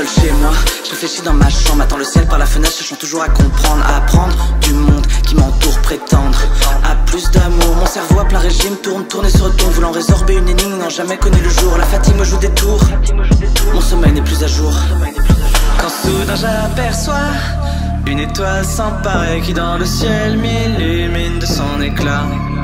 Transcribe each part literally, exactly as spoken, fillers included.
seul chez moi, je réfléchis dans ma chambre, attends le ciel par la fenêtre, cherchant toujours à comprendre, à apprendre du monde qui m'entoure, prétendre à plus d'amour. Mon cerveau à plein régime tourne, tourne et se retourne, voulant résorber une énigme, n'ayant jamais connu le jour. La fatigue me joue des tours, mon sommeil n'est plus à jour. Quand soudain j'aperçois une étoile sans pareil qui dans le ciel m'illumine de son éclat.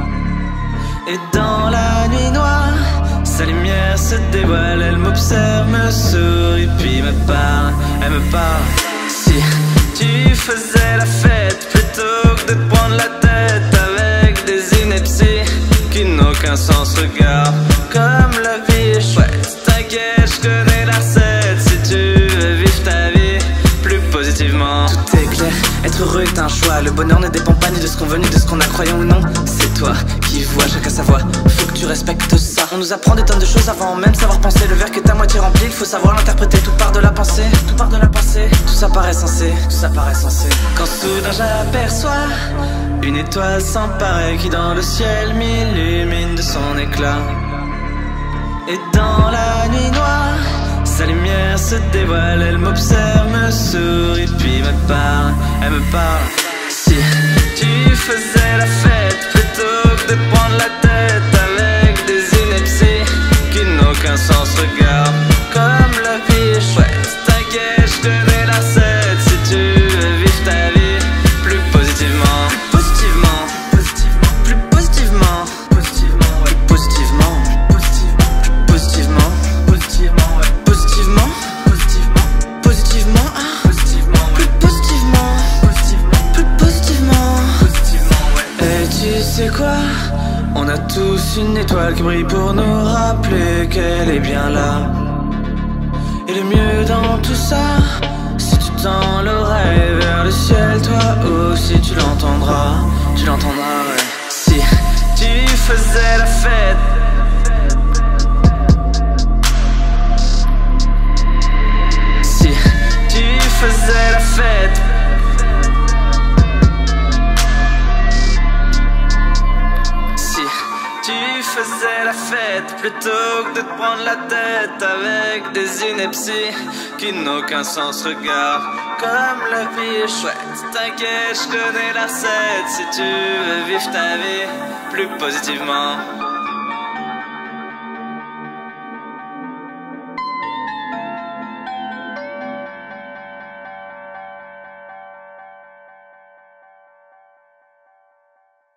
Et dans la nuit noire, sa lumière se dévoile, elle m'observe, me sourit, puis me parle, elle me parle. Si tu faisais la fête plutôt que de te prendre la tête avec des inepties qui n'ont aucun sens, regarde comme la vie est chouette. T'inquiète, je connais la recette si tu veux vivre ta vie plus positivement. Tout est clair, être heureux est un choix. Le bonheur ne dépend pas ni de ce qu'on veut ni de ce qu'on a, croyant ou non. C'est toi qui vois, chacun sa voix, faut que tu respectes ça. On nous apprend des tonnes de choses avant même savoir penser. Le verre qui est à moitié rempli, il faut savoir l'interpréter. Tout part de la pensée, tout part de la pensée. Tout ça paraît sensé, tout ça paraît sensé. Quand soudain j'aperçois une étoile sans pareil qui dans le ciel m'illumine de son éclat. Et dans la nuit noire, sa lumière se dévoile, elle m'observe, me sourit, puis me parle, elle me parle. Si tu faisais la fête plutôt que de prendre la tête avec des inepties qui n'ont aucun sens, regarde comme la vie est chouette. T'inquiète, je connais la recette si tu veux vivre ta vie plus positivement. Plus positivement, positivement, plus positivement, positivement, ouais. Plus positivement, positivement, plus positivement, positivement, ouais. Positivement, positivement, positivement, ah. Positivement, ouais. Plus positivement, positivement, plus positivement, positivement, ouais. Et tu sais quoi? On a tous une étoile qui brille pour nous rappeler qu'elle est bien là. Et le mieux dans tout ça, si tu tends l'oreille vers le ciel, toi aussi tu l'entendras, tu l'entendras, ouais. Si tu faisais la fête, si tu faisais la fête, si tu faisais la fête plutôt que de te prendre la tête avec des inepties qui n'ont aucun sens, regarde comme la vie est chouette. T'inquiète, je connais la recette si tu veux vivre ta vie plus positivement.